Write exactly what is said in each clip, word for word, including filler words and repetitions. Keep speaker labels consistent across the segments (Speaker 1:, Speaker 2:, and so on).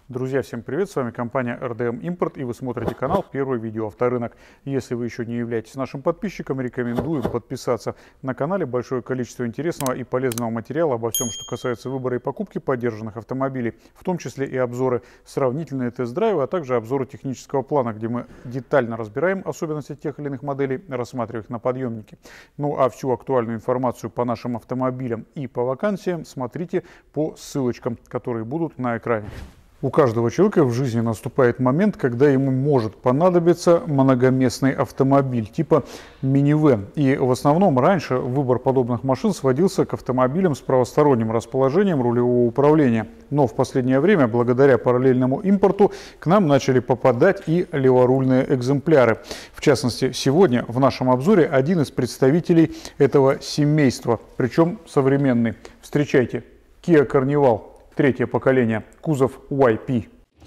Speaker 1: Друзья, всем привет! С вами компания эр дэ эм Импорт, и вы смотрите канал Первый видео авторынок. Если вы еще не являетесь нашим подписчиком, рекомендую подписаться. На канале большое количество интересного и полезного материала обо всем, что касается выбора и покупки поддержанных автомобилей, в том числе и обзоры, сравнительные тест-драйвы, а также обзоры технического плана, где мы детально разбираем особенности тех или иных моделей, рассматривая их на подъемнике. Ну а всю актуальную информацию по нашим автомобилям и по вакансиям смотрите по ссылочкам, которые будут на экране. У каждого человека в жизни наступает момент, когда ему может понадобиться многоместный автомобиль типа минивэн. И в основном раньше выбор подобных машин сводился к автомобилям с правосторонним расположением рулевого управления. Но в последнее время, благодаря параллельному импорту, к нам начали попадать и леворульные экземпляры. В частности, сегодня в нашем обзоре один из представителей этого семейства, причем современный. Встречайте, Kia Carnival. Третье поколение, кузов уай пи.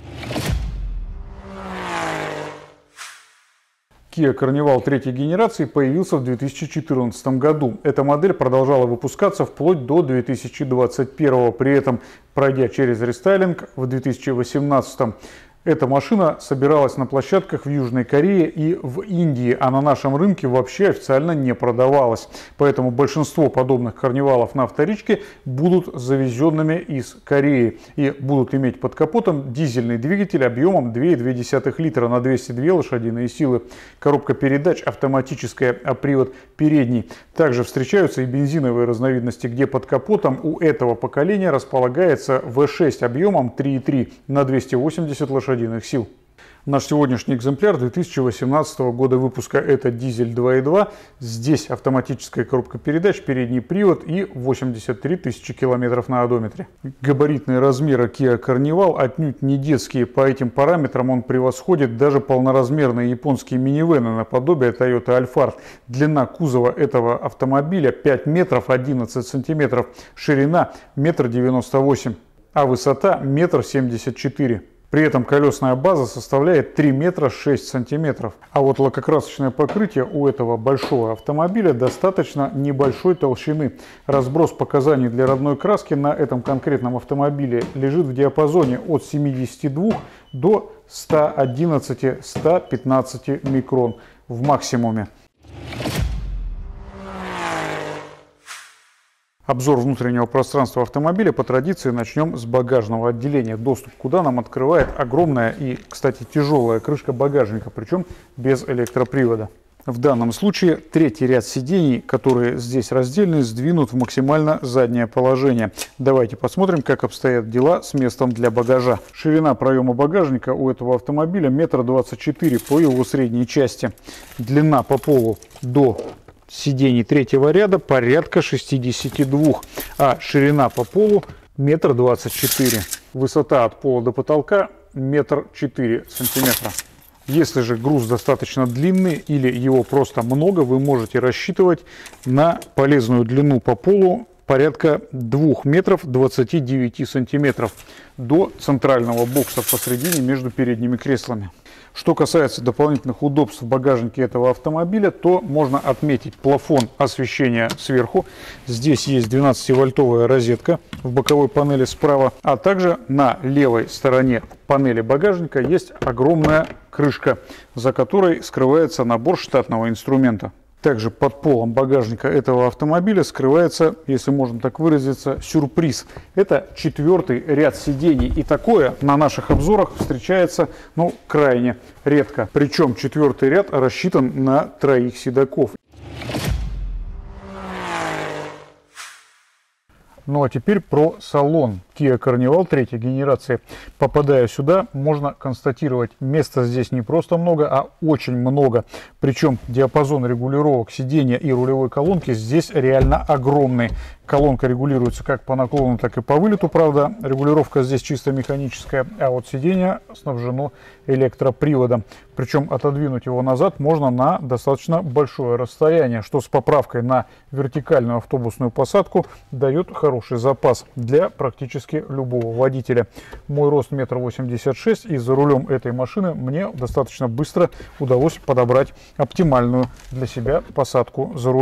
Speaker 1: Kia Carnival третьей генерации появился в две тысячи четырнадцатом году. Эта модель продолжала выпускаться вплоть до две тысячи двадцать первого, при этом пройдя через рестайлинг в две тысячи восемнадцатом. Эта машина собиралась на площадках в Южной Корее и в Индии, а на нашем рынке вообще официально не продавалась. Поэтому большинство подобных карнивалов на вторичке будут завезенными из Кореи и будут иметь под капотом дизельный двигатель объемом две и две десятых литра на двести две лошадиные силы. Коробка передач автоматическая, а привод передний. Также встречаются и бензиновые разновидности, где под капотом у этого поколения располагается вэ шесть объемом три и три на двести восемьдесят лошадиных сил. Наш сегодняшний экземпляр две тысячи восемнадцатого года выпуска — это дизель два и два. Здесь автоматическая коробка передач, передний привод и восемьдесят три тысячи километров на одометре. Габаритные размеры Kia Carnival отнюдь не детские. По этим параметрам он превосходит даже полноразмерные японские минивэны наподобие Toyota Alphard. Длина кузова этого автомобиля пять метров одиннадцать сантиметров, ширина метр девяносто восемь, а высота метр семьдесят четыре. При этом колесная база составляет три метра шесть сантиметров. А вот лакокрасочное покрытие у этого большого автомобиля достаточно небольшой толщины. Разброс показаний для родной краски на этом конкретном автомобиле лежит в диапазоне от семидесяти двух до ста одиннадцати — ста пятнадцати микрон в максимуме. Обзор внутреннего пространства автомобиля по традиции начнем с багажного отделения, доступ куда нам открывает огромная и, кстати, тяжелая крышка багажника, причем без электропривода. В данном случае третий ряд сидений, которые здесь раздельны, сдвинут в максимально заднее положение. Давайте посмотрим, как обстоят дела с местом для багажа. Ширина проема багажника у этого автомобиля метр двадцать четыре по его средней части. Длина по полу до сидений третьего ряда порядка шестидесяти двух, а ширина по полу метр двадцать четыре. Высота от пола до потолка метр четыре сантиметра. Если же груз достаточно длинный или его просто много, вы можете рассчитывать на полезную длину по полу порядка двух метров двадцати девяти сантиметров до центрального бокса посредине между передними креслами. Что касается дополнительных удобств в багажнике этого автомобиля, то можно отметить плафон освещения сверху. Здесь есть двенадцативольтовая розетка в боковой панели справа, а также на левой стороне панели багажника есть огромная крышка, за которой скрывается набор штатного инструмента. Также под полом багажника этого автомобиля скрывается, если можно так выразиться, сюрприз. Это четвертый ряд сидений. И такое на наших обзорах встречается, ну, крайне редко. Причем четвертый ряд рассчитан на троих седаков. Ну а теперь про салон Kia Carnival третьей генерации. Попадая сюда, можно констатировать, места здесь не просто много, а очень много. Причем диапазон регулировок сидения и рулевой колонки здесь реально огромный. Колонка регулируется как по наклону, так и по вылету, правда, регулировка здесь чисто механическая, а вот сиденье снабжено электроприводом. Причем отодвинуть его назад можно на достаточно большое расстояние, что с поправкой на вертикальную автобусную посадку дает хороший запас для практически любого водителя. Мой рост метр восемьдесят шесть, и за рулем этой машины мне достаточно быстро удалось подобрать оптимальную для себя посадку за рулем.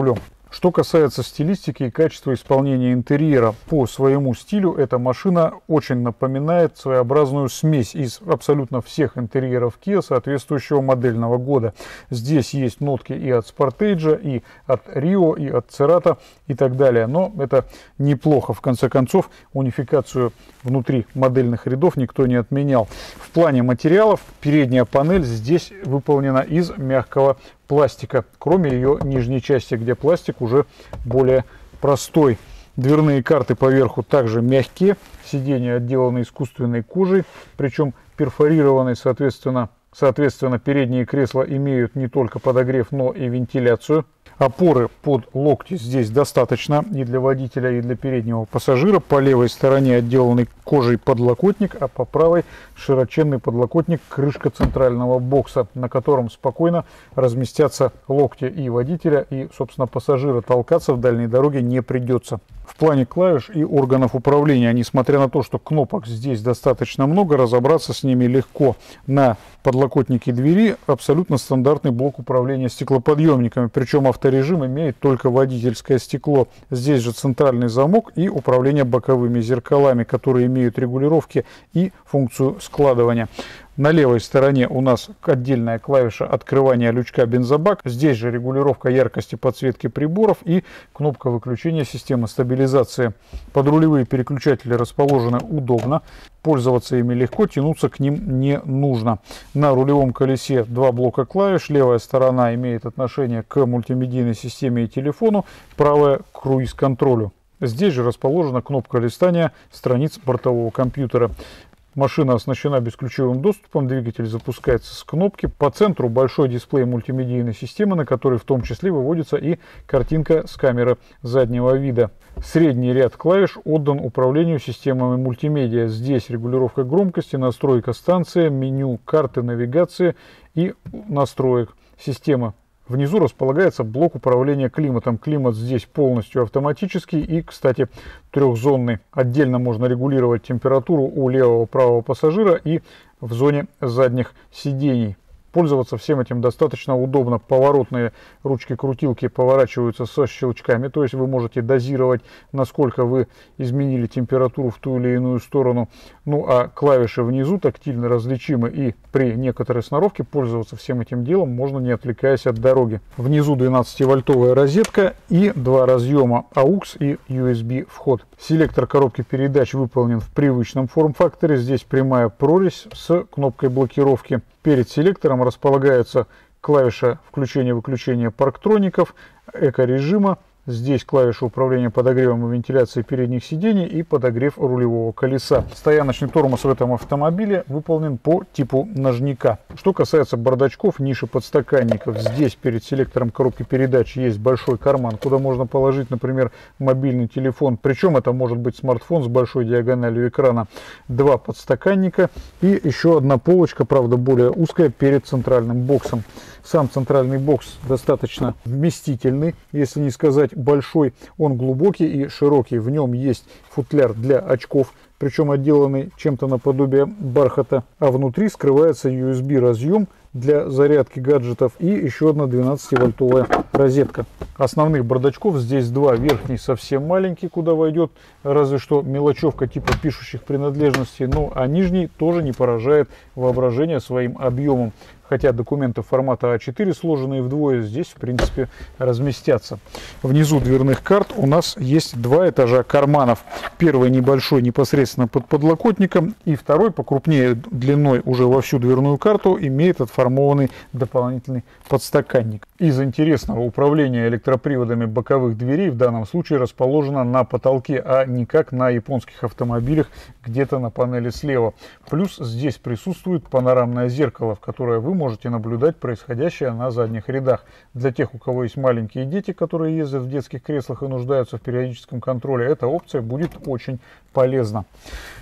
Speaker 1: Что касается стилистики и качества исполнения интерьера, по своему стилю эта машина очень напоминает своеобразную смесь из абсолютно всех интерьеров Kia соответствующего модельного года. Здесь есть нотки и от Sportage, и от Rio, и от Cerato и так далее. Но это неплохо. В конце концов, унификацию внутри модельных рядов никто не отменял. В плане материалов передняя панель здесь выполнена из мягкого пластика, кроме ее нижней части, где пластик уже более простой. Дверные карты поверху также мягкие, сиденья отделаны искусственной кожей, причем перфорированной, соответственно, соответственно передние кресла имеют не только подогрев, но и вентиляцию. Опоры под локти здесь достаточно и для водителя, и для переднего пассажира. По левой стороне отделанный кожей подлокотник, а по правой широченный подлокотник, крышка центрального бокса, на котором спокойно разместятся локти и водителя, и, собственно, пассажира. Толкаться в дальней дороге не придется. В плане клавиш и органов управления, несмотря на то, что кнопок здесь достаточно много, разобраться с ними легко. На подлокотнике двери абсолютно стандартный блок управления стеклоподъемниками, причем авторежим имеет только водительское стекло. Здесь же центральный замок и управление боковыми зеркалами, которые имеют регулировки и функцию складывания. На левой стороне у нас отдельная клавиша открывания лючка бензобак. Здесь же регулировка яркости подсветки приборов и кнопка выключения системы стабилизации. Подрулевые переключатели расположены удобно. Пользоваться ими легко, тянуться к ним не нужно. На рулевом колесе два блока клавиш. Левая сторона имеет отношение к мультимедийной системе и телефону, правая к круиз-контролю. Здесь же расположена кнопка листания страниц бортового компьютера. Машина оснащена бесключевым доступом, двигатель запускается с кнопки. По центру большой дисплей мультимедийной системы, на который в том числе выводится и картинка с камеры заднего вида. Средний ряд клавиш отдан управлению системами мультимедиа. Здесь регулировка громкости, настройка станции, меню, карты навигации и настроек системы. Внизу располагается блок управления климатом. Климат здесь полностью автоматический и, кстати, трехзонный. Отдельно можно регулировать температуру у левого и правого пассажира и в зоне задних сидений. Пользоваться всем этим достаточно удобно. Поворотные ручки-крутилки поворачиваются со щелчками, то есть вы можете дозировать, насколько вы изменили температуру в ту или иную сторону. Ну а клавиши внизу тактильно различимы, и при некоторой сноровке пользоваться всем этим делом можно, не отвлекаясь от дороги. Внизу двенадцативольтовая розетка и два разъема эй ю экс и ю эс би вход. Селектор коробки передач выполнен в привычном форм-факторе. Здесь прямая прорезь с кнопкой блокировки. Перед селектором располагается клавиша включения-выключения парктроников, эко-режима. Здесь клавиша управления подогревом и вентиляцией передних сидений и подогрев рулевого колеса. Стояночный тормоз в этом автомобиле выполнен по типу ножника. Что касается бардачков, ниши подстаканников, здесь перед селектором коробки передач есть большой карман, куда можно положить, например, мобильный телефон. Причем это может быть смартфон с большой диагональю экрана. Два подстаканника и еще одна полочка, правда более узкая, перед центральным боксом. Сам центральный бокс достаточно вместительный, если не сказать большой. Он глубокий и широкий. В нем есть футляр для очков, причем отделанный чем-то наподобие бархата. А внутри скрывается ю эс би разъем для зарядки гаджетов и еще одна двенадцативольтовая розетка. Основных бардачков здесь два. Верхний совсем маленький, куда войдет разве что мелочевка типа пишущих принадлежностей. Ну а нижний тоже не поражает воображение своим объемом. Хотя документы формата а четыре, сложенные вдвое, здесь в принципе разместятся. Внизу дверных карт у нас есть два этажа карманов. Первый небольшой непосредственно под подлокотником, и второй покрупнее длиной уже во всю дверную карту имеет отформованный дополнительный подстаканник. Из интересного, управление электроприводами боковых дверей в данном случае расположено на потолке, а не как на японских автомобилях где-то на панели слева. Плюс здесь присутствует панорамное зеркало, в которое вы можете наблюдать происходящее на задних рядах. Для тех, у кого есть маленькие дети, которые ездят в детских креслах и нуждаются в периодическом контроле, эта опция будет очень полезна.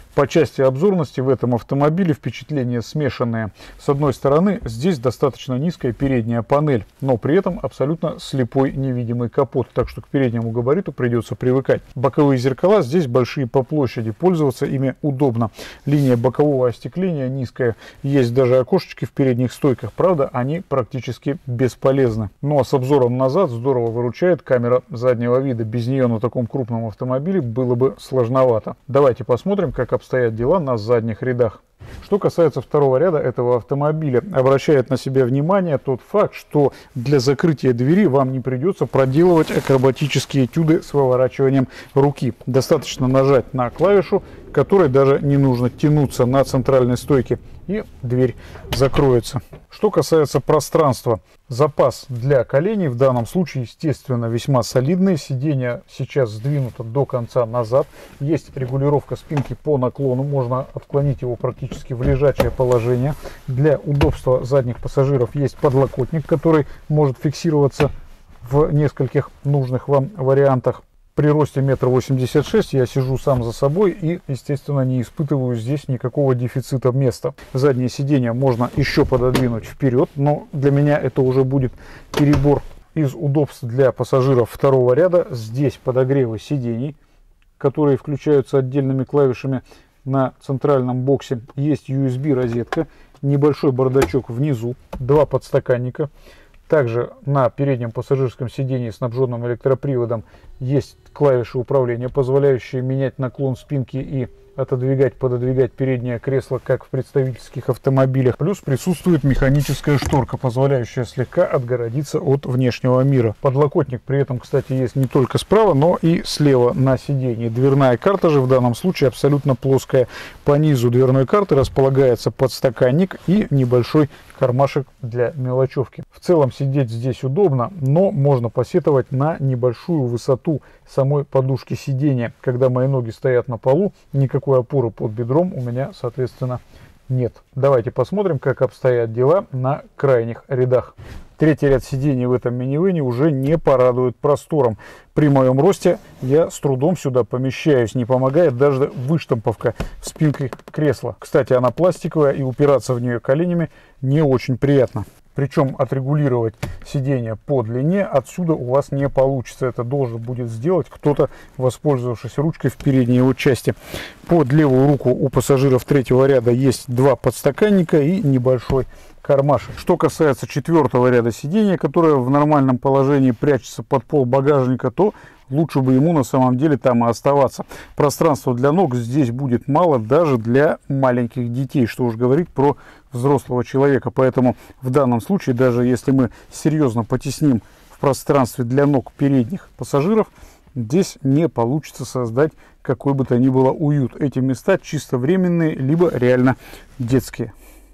Speaker 1: По части обзорности в этом автомобиле впечатления смешанные. С одной стороны, здесь достаточно низкая передняя панель, но при этом абсолютно слепой невидимый капот, так что к переднему габариту придется привыкать. Боковые зеркала здесь большие по площади, пользоваться ими удобно. Линия бокового остекления низкая, есть даже окошечки в передних стойках, правда, они практически бесполезны. Ну а с обзором назад здорово выручает камера заднего вида, без нее на таком крупном автомобиле было бы сложновато. Давайте посмотрим, как обстоят дела на задних рядах. Что касается второго ряда этого автомобиля, обращает на себя внимание тот факт, что для закрытия двери вам не придется проделывать акробатические этюды с выворачиванием руки. Достаточно нажать на клавишу, которой даже не нужно тянуться на центральной стойке, и дверь закроется. Что касается пространства, запас для коленей в данном случае, естественно, весьма солидный. Сиденье сейчас сдвинуто до конца назад. Есть регулировка спинки по наклону, можно отклонить его практически в лежачее положение. Для удобства задних пассажиров есть подлокотник, который может фиксироваться в нескольких нужных вам вариантах. При росте метр восемьдесят шесть я сижу сам за собой и, естественно, не испытываю здесь никакого дефицита места. Заднее сиденье можно еще пододвинуть вперед, но для меня это уже будет перебор. Из удобств для пассажиров второго ряда здесь подогревы сидений, которые включаются отдельными клавишами на центральном боксе. Есть ю эс би розетка, небольшой бардачок внизу, два подстаканника. Также на переднем пассажирском сидении, снабженном электроприводом, есть клавиши управления, позволяющие менять наклон спинки и отодвигать, пододвигать переднее кресло, как в представительских автомобилях. Плюс присутствует механическая шторка, позволяющая слегка отгородиться от внешнего мира. Подлокотник при этом, кстати, есть не только справа, но и слева на сиденье. Дверная карта же в данном случае абсолютно плоская. По низу дверной карты располагается подстаканник и небольшой кармашек для мелочевки. В целом сидеть здесь удобно, но можно посетовать на небольшую высоту самой подушки сидения. Когда мои ноги стоят на полу, никакой опоры под бедром у меня, соответственно, нет. Давайте посмотрим, как обстоят дела на крайних рядах. Третий ряд сидений в этом минивэне уже не порадует простором. При моем росте я с трудом сюда помещаюсь, не помогает даже выштамповка в спинке кресла. Кстати, она пластиковая, и упираться в нее коленями не очень приятно. Причем отрегулировать сиденье по длине отсюда у вас не получится. Это должен будет сделать кто-то, воспользовавшись ручкой в передней его части. Под левую руку у пассажиров третьего ряда есть два подстаканника и небольшой кармашек. Что касается четвертого ряда сидения, которое в нормальном положении прячется под пол багажника, то лучше бы ему на самом деле там и оставаться. Пространства для ног здесь будет мало даже для маленьких детей, что уж говорить про взрослого человека. Поэтому в данном случае, даже если мы серьезно потесним в пространстве для ног передних пассажиров, здесь не получится создать какой бы то ни было уют. Эти места чисто временные, либо реально детские.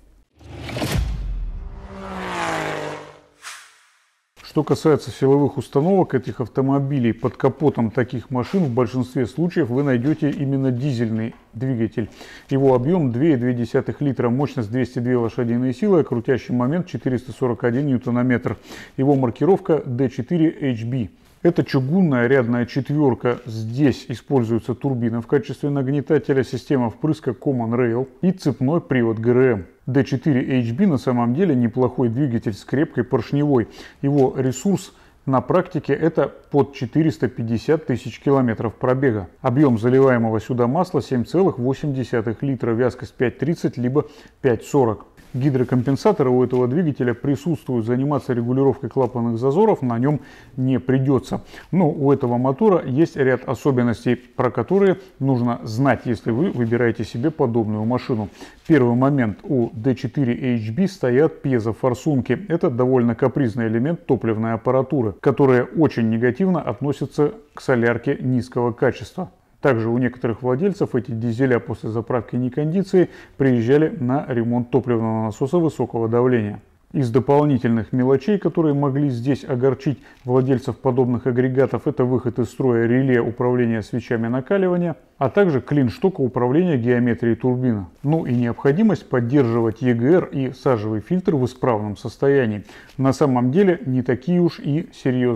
Speaker 1: Что касается силовых установок этих автомобилей, под капотом таких машин в большинстве случаев вы найдете именно дизельный двигатель. Его объем два и две десятых литра, мощность двести две лошадиные силы, а крутящий момент четыреста сорок один ньютон-метр. Его маркировка ди четыре эйч би. Это чугунная рядная четверка. Здесь используется турбина в качестве нагнетателя, система впрыска Common Rail и цепной привод гэ эр эм. ди четыре эйч би на самом деле неплохой двигатель с крепкой поршневой. Его ресурс на практике это под четыреста пятьдесят тысяч километров пробега. Объем заливаемого сюда масла семь целых восемь десятых литра, вязкость пять тридцать либо пять сорок. Гидрокомпенсаторы у этого двигателя присутствуют, заниматься регулировкой клапанных зазоров на нем не придется. Но у этого мотора есть ряд особенностей, про которые нужно знать, если вы выбираете себе подобную машину. Первый момент: у ди четыре эйч би стоят пьезофорсунки. Это довольно капризный элемент топливной аппаратуры, которые очень негативно относятся к солярке низкого качества. Также у некоторых владельцев эти дизеля после заправки некондиции приезжали на ремонт топливного насоса высокого давления. Из дополнительных мелочей, которые могли здесь огорчить владельцев подобных агрегатов, это выход из строя реле управления свечами накаливания, а также клин штока управления геометрией турбины. Ну и необходимость поддерживать е гэ эр и сажевый фильтр в исправном состоянии. На самом деле не такие уж и серьезные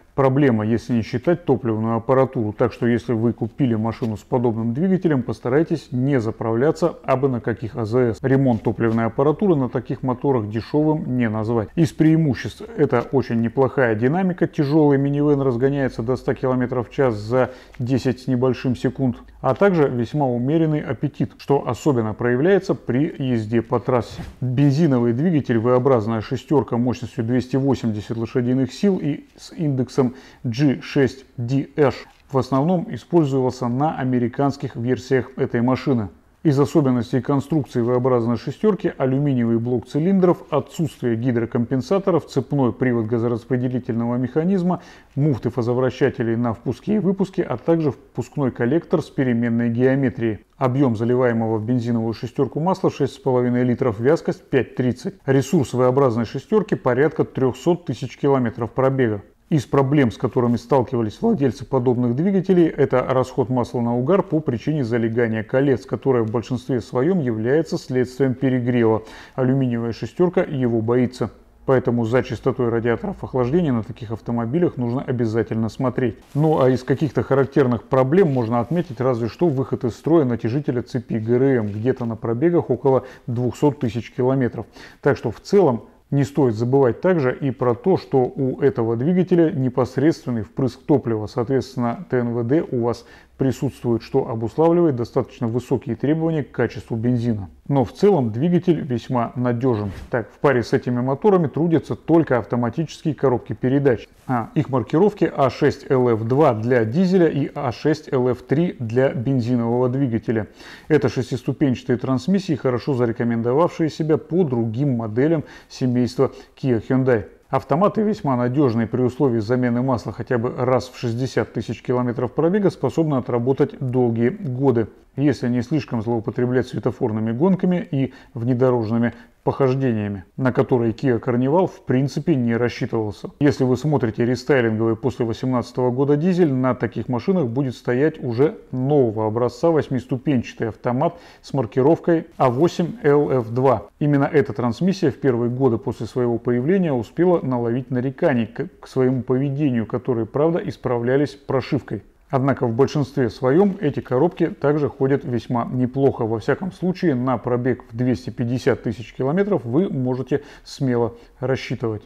Speaker 1: проблема, если не считать топливную аппаратуру. Так что если вы купили машину с подобным двигателем, постарайтесь не заправляться абы на каких АЗС. Ремонт топливной аппаратуры на таких моторах дешевым не назвать. Из преимуществ это очень неплохая динамика. Тяжелый минивэн разгоняется до ста километров в час за десять с небольшим секунд. А также весьма умеренный аппетит, что особенно проявляется при езде по трассе. Бензиновый двигатель V-образная шестерка мощностью двести восемьдесят лошадиных сил и с индексом джи шесть ди эйч в основном использовался на американских версиях этой машины. Из особенностей конструкции V-образной шестерки алюминиевый блок цилиндров, отсутствие гидрокомпенсаторов, цепной привод газораспределительного механизма, муфты фазовращателей на впуске и выпуске, а также впускной коллектор с переменной геометрией. Объем заливаемого в бензиновую шестерку масла шесть с половиной литров, вязкость пять тридцать. Ресурс V-образной шестерки порядка трёхсот тысяч километров пробега. Из проблем, с которыми сталкивались владельцы подобных двигателей, это расход масла на угар по причине залегания колец, которое в большинстве своем является следствием перегрева. Алюминиевая шестерка его боится. Поэтому за частотой радиаторов охлаждения на таких автомобилях нужно обязательно смотреть. Ну а из каких-то характерных проблем можно отметить разве что выход из строя натяжителя цепи ГРМ где-то на пробегах около двухсот тысяч километров. Так что в целом не стоит забывать также и про то, что у этого двигателя непосредственный впрыск топлива, соответственно ТНВД у вас присутствует, что обуславливает достаточно высокие требования к качеству бензина. Но в целом двигатель весьма надежен. Так, в паре с этими моторами трудятся только автоматические коробки передач. А их маркировки а шесть эл эф два для дизеля и а шесть эл эф три для бензинового двигателя. Это шестиступенчатые трансмиссии, хорошо зарекомендовавшие себя по другим моделям семейства Kia Hyundai. Автоматы весьма надежные, при условии замены масла хотя бы раз в шестьдесят тысяч километров пробега способны отработать долгие годы, если не слишком злоупотреблять светофорными гонками и внедорожными похождениями, на которые Kia Carnival в принципе не рассчитывался. Если вы смотрите рестайлинговый после две тысячи восемнадцатого года дизель, на таких машинах будет стоять уже нового образца восьмиступенчатый автомат с маркировкой а восемь эл эф два. Именно эта трансмиссия в первые годы после своего появления успела наловить нареканий к, к своему поведению, которые, правда, исправлялись прошивкой. Однако в большинстве своем эти коробки также ходят весьма неплохо. Во всяком случае, на пробег в двести пятьдесят тысяч километров вы можете смело рассчитывать.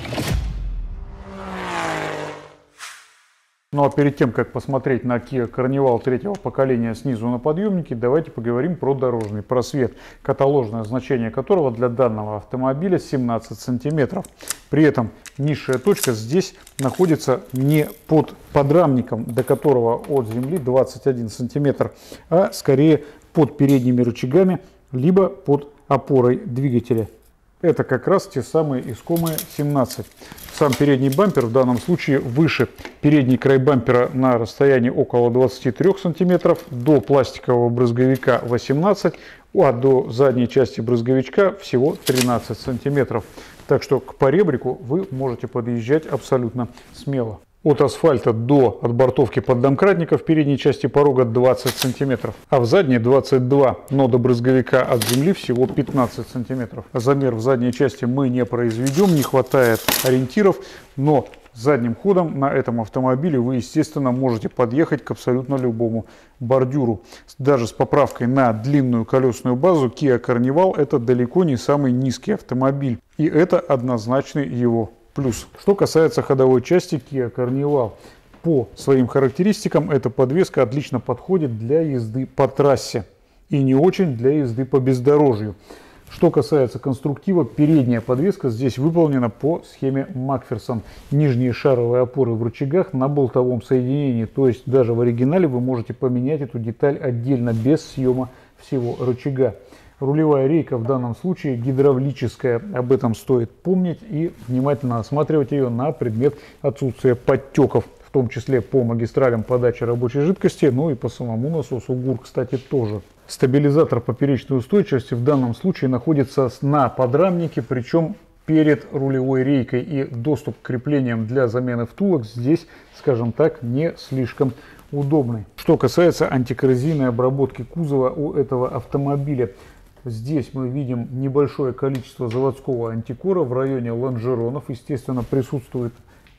Speaker 1: Ну а перед тем, как посмотреть на Kia Carnival третьего поколения снизу на подъемнике, давайте поговорим про дорожный просвет, каталожное значение которого для данного автомобиля семнадцать сантиметров. При этом низшая точка здесь находится не под подрамником, до которого от земли двадцать один сантиметр, а скорее под передними рычагами, либо под опорой двигателя. Это как раз те самые искомые семнадцать. Сам передний бампер в данном случае выше. Передний край бампера на расстоянии около двадцати трёх сантиметров, до пластикового брызговика восемнадцать, а до задней части брызговичка всего тринадцать сантиметров. Так что к поребрику вы можете подъезжать абсолютно смело. От асфальта до отбортовки поддомкратника в передней части порога двадцать сантиметров, а в задней двадцать два, но до брызговика от земли всего пятнадцать сантиметров. Замер в задней части мы не произведем, не хватает ориентиров, но задним ходом на этом автомобиле вы, естественно, можете подъехать к абсолютно любому бордюру. Даже с поправкой на длинную колесную базу Kia Carnival это далеко не самый низкий автомобиль, и это однозначный его плюс. Что касается ходовой части Kia Carnival, по своим характеристикам эта подвеска отлично подходит для езды по трассе и не очень для езды по бездорожью. Что касается конструктива, передняя подвеска здесь выполнена по схеме Макферсон. Нижние шаровые опоры в рычагах на болтовом соединении, то есть даже в оригинале вы можете поменять эту деталь отдельно без съема всего рычага. Рулевая рейка в данном случае гидравлическая, об этом стоит помнить и внимательно осматривать ее на предмет отсутствия подтеков, в том числе по магистралям подачи рабочей жидкости, ну и по самому насосу ГУР, кстати, тоже. Стабилизатор поперечной устойчивости в данном случае находится на подрамнике, причем перед рулевой рейкой, и доступ к креплениям для замены втулок здесь, скажем так, не слишком удобный. Что касается антикоррозийной обработки кузова у этого автомобиля, здесь мы видим небольшое количество заводского антикора в районе лонжеронов. Естественно, присутствует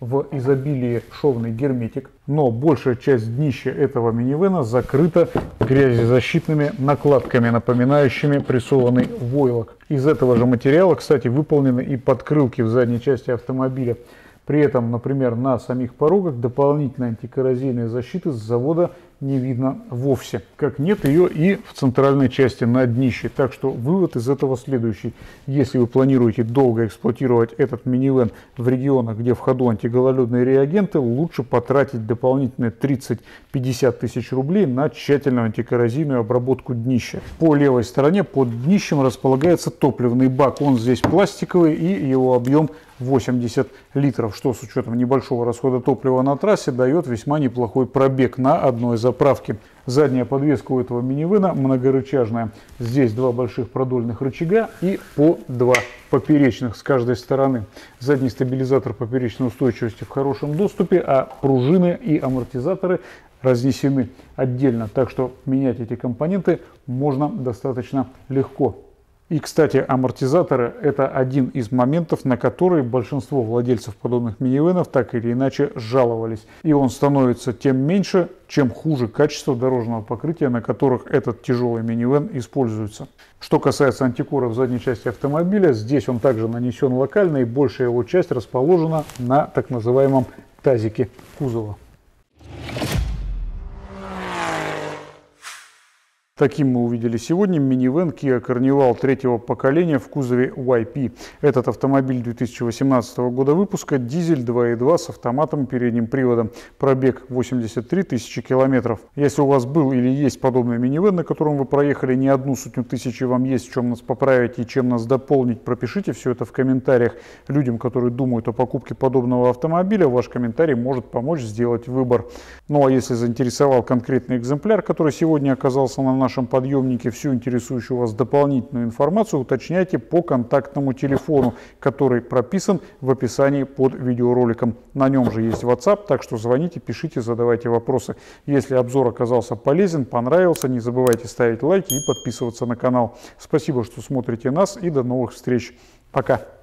Speaker 1: в изобилии шовный герметик, но большая часть днища этого минивэна закрыта грязезащитными накладками, напоминающими прессованный войлок. Из этого же материала, кстати, выполнены и подкрылки в задней части автомобиля. При этом, например, на самих порогах дополнительной антикоррозийной защиты с завода не видно вовсе. Как нет ее и в центральной части на днище. Так что вывод из этого следующий. Если вы планируете долго эксплуатировать этот минивэн в регионах, где в ходу антигололедные реагенты, лучше потратить дополнительные тридцать-пятьдесят тысяч рублей на тщательную антикоррозийную обработку днища. По левой стороне под днищем располагается топливный бак. Он здесь пластиковый и его объем восемьдесят литров, что с учетом небольшого расхода топлива на трассе дает весьма неплохой пробег на одной заправке. Задняя подвеска у этого минивэна многорычажная. Здесь два больших продольных рычага и по два поперечных с каждой стороны. Задний стабилизатор поперечной устойчивости в хорошем доступе, а пружины и амортизаторы разнесены отдельно. Так что менять эти компоненты можно достаточно легко. И, кстати, амортизаторы – это один из моментов, на который большинство владельцев подобных минивэнов так или иначе жаловались. И он становится тем меньше, чем хуже качество дорожного покрытия, на которых этот тяжелый минивэн используется. Что касается антикора в задней части автомобиля, здесь он также нанесен локально, и большая его часть расположена на так называемом тазике кузова. Таким мы увидели сегодня минивэн Kia Carnival третьего поколения в кузове уай пи. Этот автомобиль две тысячи восемнадцатого года выпуска, дизель два и два с автоматом и передним приводом. Пробег восемьдесят три тысячи километров. Если у вас был или есть подобный минивэн, на котором вы проехали не одну сотню тысяч, и вам есть в чем нас поправить и чем нас дополнить, пропишите все это в комментариях. Людям, которые думают о покупке подобного автомобиля, ваш комментарий может помочь сделать выбор. Ну а если заинтересовал конкретный экземпляр, который сегодня оказался на нашем подъемнике, всю интересующую вас дополнительную информацию уточняйте по контактному телефону, который прописан в описании под видеороликом. На нем же есть WhatsApp, так что звоните, пишите, задавайте вопросы. Если обзор оказался полезен, понравился, не забывайте ставить лайки и подписываться на канал. Спасибо, что смотрите нас, и до новых встреч. Пока!